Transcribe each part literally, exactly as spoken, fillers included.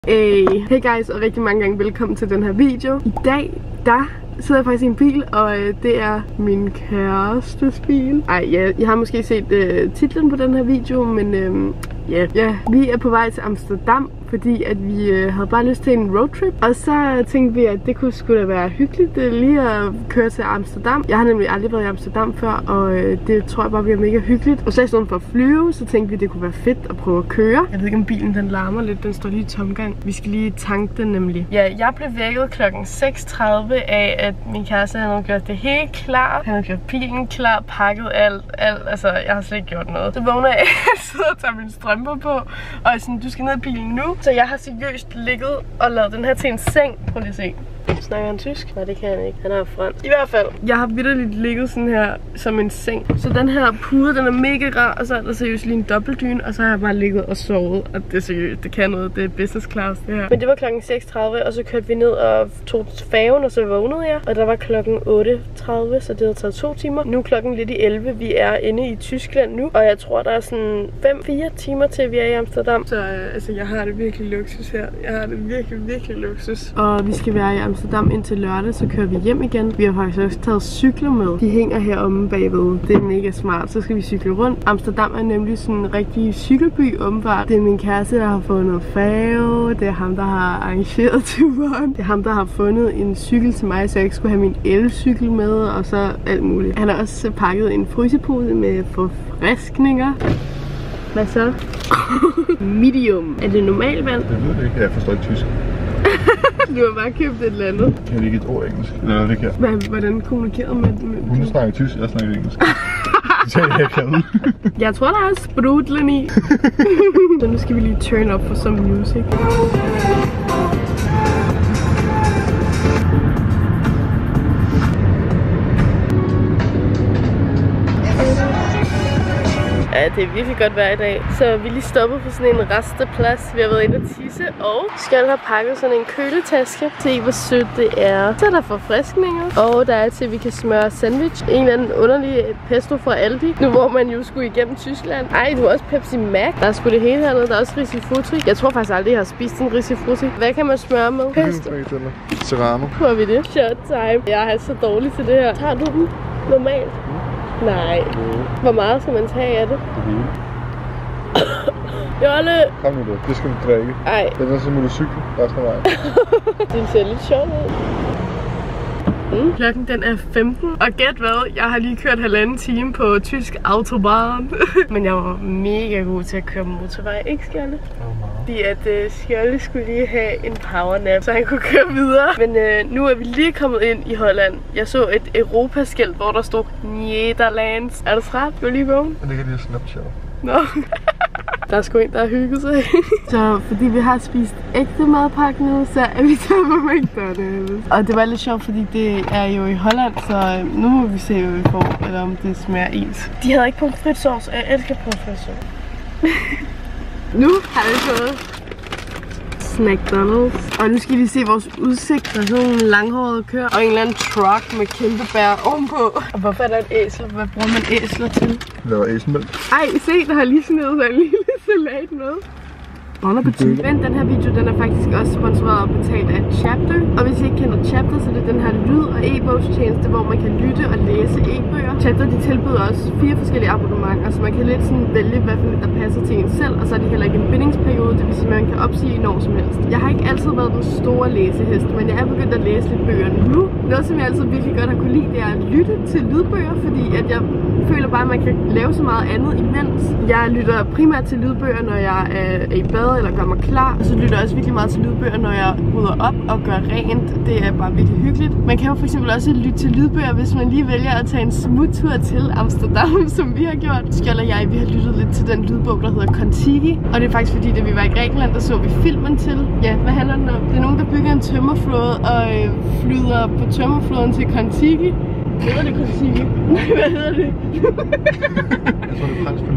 Hey, hey guys, og rigtig mange gange velkommen til den her video. I dag, der sidder jeg faktisk i en bil, og øh, det er min kærestes bil. Ej, ja, jeg har måske set øh, titlen på den her video, men øh, ja, ja, vi er på vej til Amsterdam, fordi at vi øh, havde bare lyst til en roadtrip. Og så tænkte vi, at det kunne sgu da være hyggeligt øh, lige at køre til Amsterdam. Jeg har nemlig aldrig været i Amsterdam før, og øh, det tror jeg bare bliver mega hyggeligt. Og så i stedet for at flyve, så tænkte vi, det kunne være fedt at prøve at køre. Jeg ved ikke, om bilen den larmer lidt, den står lige i tomgang. Vi skal lige tanke den nemlig. Ja, jeg blev vækket klokken seks tredive af, at min kæreste han havde gjort det helt klar. Han havde gjort bilen klar, pakket alt, alt. Altså, jeg har slet ikke gjort noget. Så vågner jeg af, at jeg sidder og tager mine strømper på, og sådan, du skal ned i bilen nu. Så jeg har seriøst ligget og lavet den her til en seng. Prøv lige at se. Snakker han tysk? Nej, det kan han ikke. Han har fransk. I hvert fald, jeg har vitterligt ligget sådan her som en seng. Så den her pude, den er mega rar, og så er der seriøst lige en dobbeltdyne, og så har jeg bare ligget og sovet. Og det er seriøst, det kan noget. Det er business class, det her. Men det var klokken seks tredive, og så kørte vi ned og tog færgen, og så vågnede jeg. Og der var klokken otte tredive, så det havde taget to timer. Nu er klokken lidt i elleve. Vi er inde i Tyskland nu, og jeg tror, der er sådan fem fire timer til, vi er i Amsterdam. Så øh, altså, jeg har det virkelig luksus her. Jeg har det virkelig, virkelig luksus. Og vi skal være i Amsterdam indtil lørdag, så kører vi hjem igen. Vi har faktisk også taget cykler med. De hænger heromme bagved. Det er mega smart. Så skal vi cykle rundt. Amsterdam er nemlig sådan en rigtig cykelby åbenbart. Det er min kæreste, der har fundet færge. Det er ham, der har arrangeret turen. Det er ham, der har fundet en cykel til mig, så jeg ikke skulle have min elcykel med, og så alt muligt. Han har også pakket en frysepose med forfriskninger. Hvad så? Medium. Er det normal vand? Jeg ved det ikke. Jeg forstår ikke tysk. Du har bare købt et eller andet. Jeg kan ikke et ord engelsk. Eller det kan. Hvad, hvordan kommunikerer man med? Hun snakker tysk, jeg snakker engelsk. Det er jeg kan. Jeg tror, der er sprudlen i. Så nu skal vi lige turn up for some music. Ja, det er virkelig godt vejr i dag. Så vi er lige stoppet på sådan en resteplads. Vi har været inde og tisse, og skal have pakket sådan en køletaske. Se hvor sødt det er. Så er der forfriskninger, og der er til at vi kan smøre sandwich. En eller anden underlig pesto fra Aldi. Nu hvor man jo skulle igennem Tyskland. Ej, du har også Pepsi Max. Der er sgu det hele hernede. Der er også risifrutti. Jeg tror faktisk aldrig, jeg har spist en risifrutti. Hvad kan man smøre med? Pesto. Serrano. Prøver vi det? Shot time. Jeg er så dårlig til det her. Tager du den normalt? Nej. Hvor meget skal man tage af det? Det hele. Jolle! Kom nu det. Det skal du drikke. Ej. Det er så må du cykle resten af vejen. Det ser lidt sjovt ud. Mm. Klokken den er femten, og gæt hvad? Jeg har lige kørt halvanden time på tysk autobahn. Men jeg var mega god til at køre motorvej, ikke Skjolde? Fordi at uh, Skjolde skulle lige have en powernap, så han kunne køre videre. Men uh, nu er vi lige kommet ind i Holland. Jeg så et Europaskilt, hvor der stod Nederlands. Er du træt? Du er lige vågen? Jeg ligger lige og snapchat. Nå. Der er sgu en, der har hygget sig. Så fordi vi har spist ægte madpakke nu, så er vi taget på McDonald's. Og det var lidt sjovt, fordi det er jo i Holland, så nu må vi se, hvad vi får, eller om det smager ens. De havde ikke pommes frites-sauce, og jeg elsker pommes frites-sauce. Nu har vi fået McDonald's. Og nu skal vi se vores udsigt. Der er sådan nogle langhårede køer og en eller anden truck med kæmpe bær ovenpå. Og hvorfor er der et æsel? Hvad bruger man æsler til? Laver æselmælk. Ej, se, der har lige snedet sig en lille salat med. Bon appetit. Men den her video, den er faktisk også sponsoreret og betalt af Chapter. Og hvis I ikke kender Chapter, så er det den her lyd- og e-bogstjeneste, hvor man kan lytte og læse e-bøger. Chapter, de tilbyder også fire forskellige abonnementer, så man kan lidt sådan vælge, hvad for der passer til en selv. Og så er det heller ikke en bindingsperiode, det vil sige, at man kan opsige når som helst. Jeg har ikke altid været den store læsehest, men jeg er begyndt at læse lidt bøger nu. Noget, som jeg altid virkelig godt har kunne lide, det er at lytte til lydbøger, fordi at jeg føler bare, at man kan lave så meget andet imens. Jeg lytter primært til lydbøger, når jeg er i bad eller gør mig klar. Og så lytter jeg også virkelig meget til lydbøger, når jeg rydder op og gør rent. Det er bare virkelig hyggeligt. Man kan jo for eksempel også lytte til lydbøger, hvis man lige vælger at tage en smuttur til Amsterdam, som vi har gjort. Skjold og jeg, vi har lyttet lidt til den lydbog, der hedder Kon-Tiki. Og det er faktisk fordi, da vi var i Grækenland, der så vi filmen til. Ja, hvad handler den om? Det er nogen, der bygger en tømmerflåde og øh, flyder på tømmerflåden til Kon-Tiki. Hedder det Kon-Tiki? Nej, hvad hedder det? Jeg tror, det er fransk Polynesien.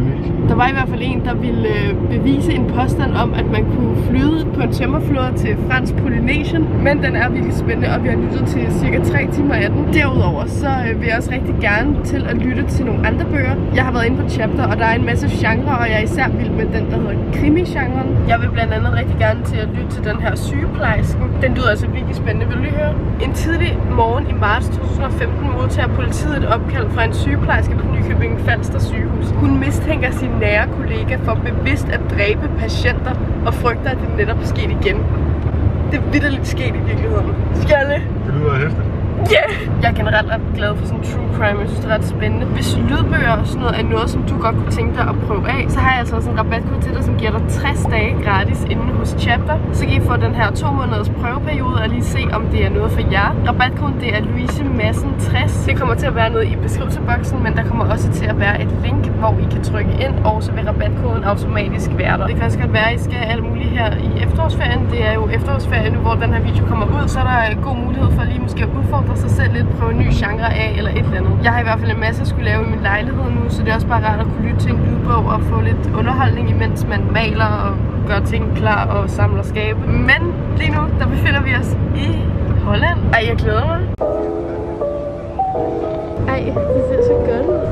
Der var i hvert fald en, der ville bevise en påstand om, at man kunne flyde på en tømmerflåde til fransk Polynesien. Men den er virkelig spændende, og vi har lyttet til cirka tre timer af den. Derudover så vil jeg også rigtig gerne til at lytte til nogle andre bøger. Jeg har været inde på Chapter, og der er en masse genre, og jeg er især vild med den, der hedder krimi-genren. Jeg vil blandt andet rigtig gerne til at lytte til den her sygeplejersken. Den lyder altså virkelig spændende. Vil du lige høre? En tidlig morgen i marts to tusind og femten modtager politiet et opkald fra en sygeplejerske på Nykøbing Falster sygehus. Hun mistænker sin nære kollega for bevidst at dræbe patienter og frygter, at det netop er sket igen. Det er vitterligt sket i virkeligheden. Skjalle! Det lyder hæftigt. Ja! Yeah. Jeg er generelt ret glad for sådan true crime, jeg synes det er ret spændende. Hvis lydbøger og sådan noget er noget, som du godt kunne tænke dig at prøve af, så har jeg altså også en rabatkode til dig, som giver dig tres dage gratis inde hos Chapter. Så kan I få den her to måneders prøveperiode og lige se, om det er noget for jer. Rabatkoden det er Louise Madsen tres. Det kommer til at være noget i beskrivelsesboksen, men der kommer også til at være et link, hvor I kan trykke ind, og så vil rabatkoden automatisk være der. Det kan også godt være, at I skal alt muligt her i efterårsferien. Det er jo efterårsferien nu, hvor den her video kommer ud, så er der god mulighed for lige måske at udfordre sig selv lidt, prøve en ny genre af eller et eller andet. Jeg har i hvert fald en masse at skulle lave i min lejlighed nu, så det er også bare rart at kunne lytte til en lydbog og få lidt underholdning, imens man maler og gør ting klar og samler skabe. Men lige nu, der befinder vi os i Holland. Ej, jeg glæder mig. Ej, det ser så godt ud.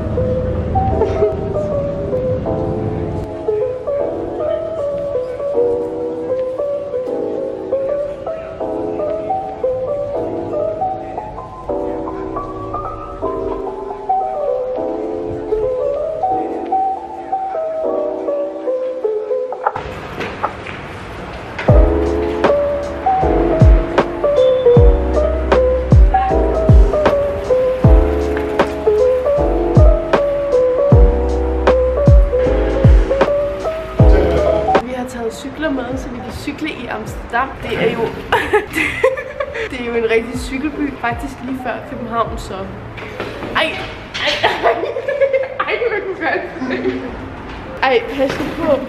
Cykler med, så vi kan cykle i Amsterdam. Det er jo det er jo en rigtig cykelby, faktisk lige før København, så ej, ej, ej, ej, hvad kunne gøre det? Ej, pas nu på.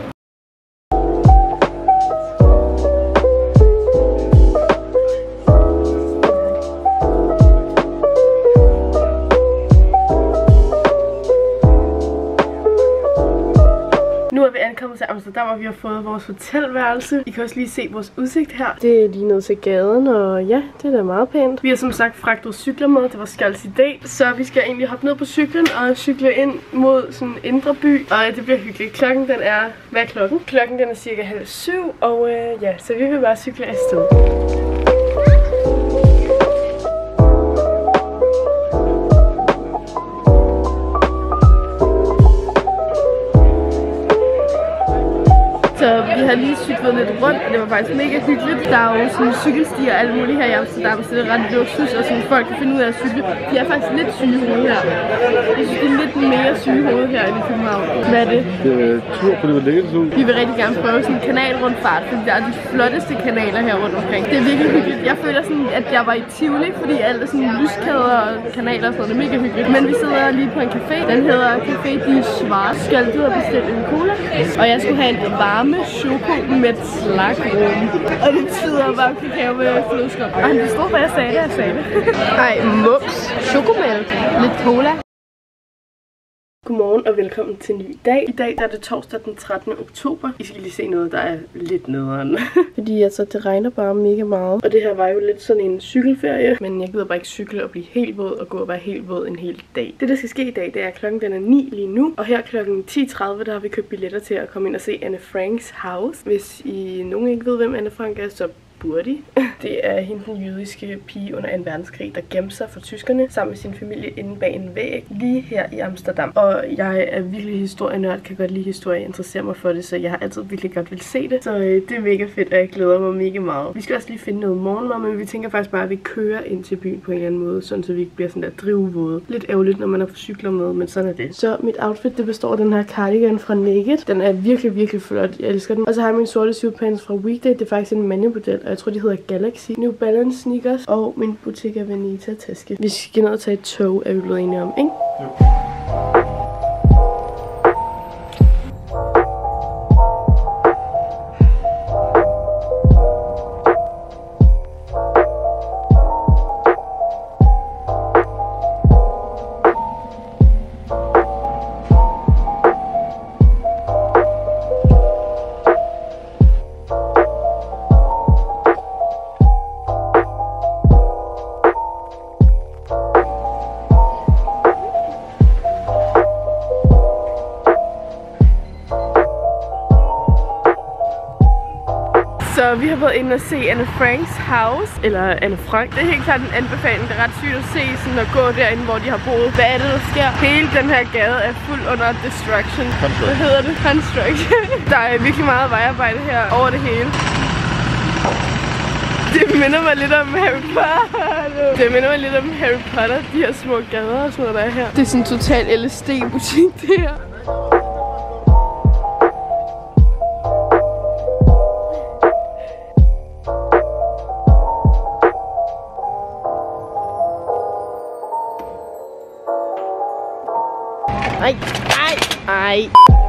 Nu er vi ankommet til Amsterdam, og vi har fået vores hotelværelse. I kan også lige se vores udsigt her. Det er lige ned til gaden, og ja, det er da meget pænt. Vi har som sagt fragtet cykler med, det var Skjalds idé. Så vi skal egentlig hoppe ned på cyklen og cykle ind mod sådan en indre by. Og det bliver hyggeligt. Klokken den er, hvad er klokken? Klokken den er cirka halv syv, og øh, ja, så vi vil bare cykle afsted. Så vi har lige cyklet lidt rundt, og det var faktisk mega hyggeligt. Der er jo sådan cykelstier og alt muligt her i Amsterdam, så det er ret luksus, og sådan folk kan finde ud af at cykle. De er faktisk lidt syge hoved her. Jeg synes, det er lidt mere syge hoved her i København. Hvad er det? Det er tur på det lækkert ud. Vi vil rigtig gerne prøve sådan en kanalrundfart, fordi der er de flotteste kanaler her rundt omkring. Det er virkelig hyggeligt. Jeg føler sådan, at jeg var i Tivoli, fordi alt er sådan lyskæder og kanaler og sådan noget. Det er mega hyggeligt. Men vi sidder lige på en café. Den hedder Café de Schwarz. Skal du have bestilt en cola? Og jeg skulle have en varme choko med slagrum. Og det betyder bare kakao med flødeskum. Og han forstod, hvad jeg sagde det, jeg sagde det. Ej, mups. Chokomælk. Lidt cola. Godmorgen og velkommen til en ny dag. I dag der er det torsdag den trettende oktober. I skal lige se noget, der er lidt nederen. Fordi altså, det regner bare mega meget. Og det her var jo lidt sådan en cykelferie. Men jeg gider bare ikke cykle og blive helt våd og gå og være helt våd en hel dag. Det der skal ske i dag, det er klokken den er ni lige nu. Og her klokken ti tredive, der har vi købt billetter til at komme ind og se Anne Franks house. Hvis I nogen ikke ved, hvem Anne Frank er, så burde. Det er hende, den jødiske pige under en verdenskrig, der gemte sig for tyskerne sammen med sin familie inde bag en væg lige her i Amsterdam. Og jeg er virkelig historienørd, kan godt lide historie, jeg interesserer mig for det, så jeg har altid virkelig godt vil se det. Så øh, det er mega fedt, og jeg glæder mig mega meget. Vi skal også lige finde noget morgenmad, men vi tænker faktisk bare, at vi kører ind til byen på en eller anden måde, sådan så vi ikke bliver sådan der drivvåde. Lidt ærgerligt, når man er på cykler med, men sådan er det. Så mit outfit, det består af den her cardigan fra Naked. Den er virkelig, virkelig flot. Jeg elsker den. Og så har jeg min sorte suitpants fra Weekday. Det er faktisk en mandemodel, og jeg tror, de hedder Galaxy. New Balance sneakers og min Bottega Veneta taske. Vi skal ned og tage et tog, er vi blevet enige om, ikke? Jo. vi har været inde og se Anne Franks house, eller Anne Frank. Det er helt klart en anbefaling. Det er ret sygt at se sådan at gå derinde, hvor de har boet. Hvad er det, der sker? Hele den her gade er fuld under destruction. Hvad hedder det? Construction. Der er virkelig meget vejarbejde her over det hele. Det minder mig lidt om Harry Potter. Det minder mig lidt om Harry Potter, de her små gader og sådan noget, der er her. Det er sådan en total L S D-butik, det her. Ej, ej, ej.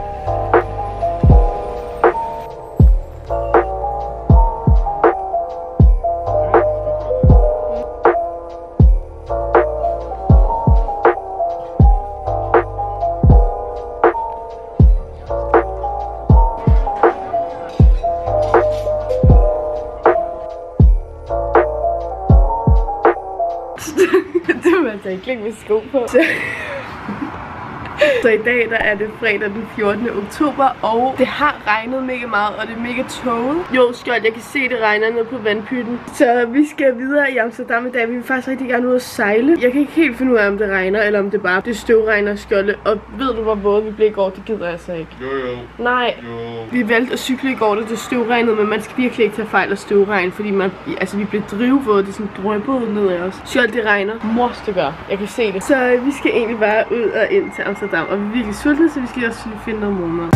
Det var altså ikke længe med sko på. Så. Så i dag der er det fredag den fjortende oktober, og det har regnet mega meget, og det er mega tåget. Jo, skjold, jeg kan se, det regner ned på vandpytten. Så vi skal videre i Amsterdam i dag. Vi vil faktisk rigtig gerne ud at sejle. Jeg kan ikke helt finde ud af, om det regner, eller om det bare det støvregner, skjolde. Og ved du, hvor våde vi blev i går? Det gider jeg så ikke. Jo, jo. Nej. Jo. Vi valgte at cykle i går, da det støvregnede, men man skal virkelig ikke tage fejl af støvregn, fordi man, altså, vi blev drivvåde. Det er sådan drøbbet ned af os. Skjold, det regner. Mors, det gør. Jeg kan se det. Så vi skal egentlig bare ud og ind til Amsterdam. Og vi er virkelig sultne, så vi skal også finde noget morgenmad.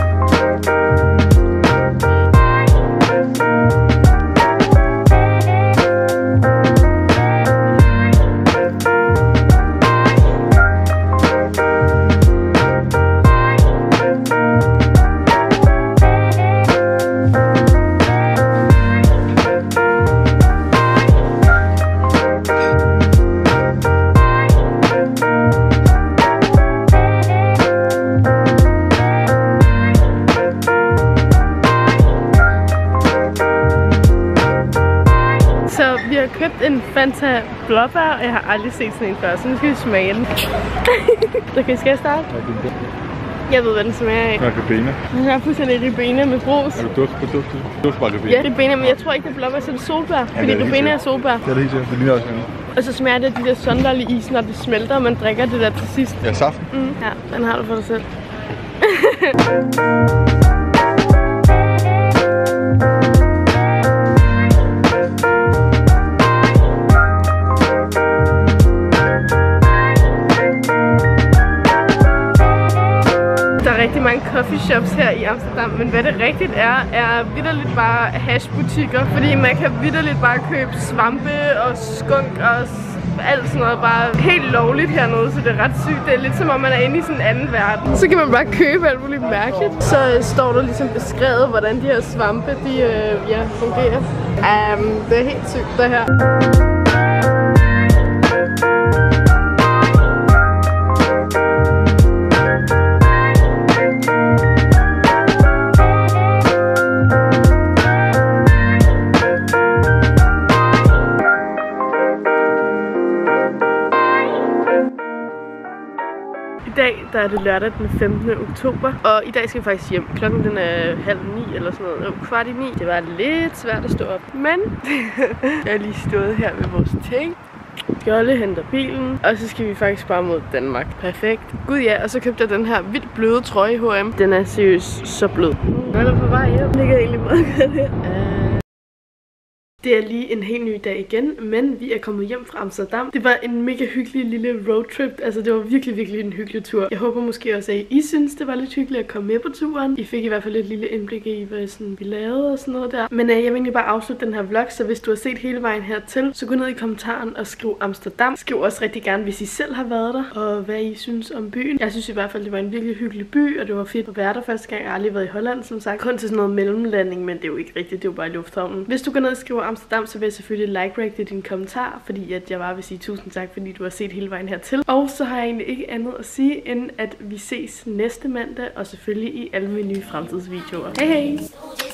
Vi har købt en Fanta blåbær, og jeg har aldrig set sådan en før, så nu skal vi smage den. Okay, skal jeg starte? Jeg ved, hvad den smager af. Det er ribena. Den er fuldstændig ribena med brus. Er du duft på duft? Duft bare ribena? Ja, ribena, men jeg tror ikke, det er blåbær, så det er solbær. Ja, fordi er ribena er solbær. Det er det helt sikkert. Det ligner også noget. Og så smager det af de der sondal i isen, når det smelter, og man drikker det der til sidst. Ja, saften. Mm, ja, den har du for dig selv. Rigtig mange coffee shops her i Amsterdam, men hvad det rigtigt er, er vitterligt bare hashbutikker, fordi man kan vitterligt bare købe svampe og skunk og alt sådan noget bare helt lovligt hernede, så det er ret sygt. Det er lidt som om man er inde i sådan en anden verden. Så kan man bare købe alt muligt mærkeligt. Så øh, står der ligesom beskrevet, hvordan de her svampe, de øh, ja, fungerer. Um, det er helt sygt det her. I dag der er det lørdag den femtende oktober, og i dag skal vi faktisk hjem. Klokken den er halv ni eller sådan noget. Jo, kvart i ni. Det var lidt svært at stå op, men jeg har lige stået her med vores ting. Skjolde henter bilen, og så skal vi faktisk bare mod Danmark. Perfekt. Gud ja, og så købte jeg den her vildt bløde trøje i H og M. Den er seriøst så blød. Nu er der på vej hjem. Det ligger egentlig meget godt her. Det er lige en helt ny dag igen, men vi er kommet hjem fra Amsterdam. Det var en mega hyggelig lille roadtrip. Altså det var virkelig, virkelig en hyggelig tur. Jeg håber måske også, at I synes, det var lidt hyggeligt at komme med på turen. I fik i hvert fald et lille indblik i, hvad sådan, vi lavede og sådan noget der. Men øh, jeg vil egentlig bare afslutte den her vlog, så hvis du har set hele vejen hertil, så gå ned i kommentaren og skriv Amsterdam. Skriv også rigtig gerne, hvis I selv har været der, og hvad I synes om byen. Jeg synes i hvert fald, det var en virkelig hyggelig by, og det var fedt at være der første gang. Jeg har aldrig været i Holland, som sagt. Kun til sådan noget mellemlanding, men det er jo ikke rigtigt. Det er jo bare i lufthavnen. Hvis du går ned og skriver Amsterdam, så vil jeg selvfølgelig like-rate din kommentar, fordi at jeg bare vil sige tusind tak, fordi du har set hele vejen hertil. Og så har jeg egentlig ikke andet at sige, end at vi ses næste mandag, og selvfølgelig i alle mine nye fremtidsvideoer. Hej hej!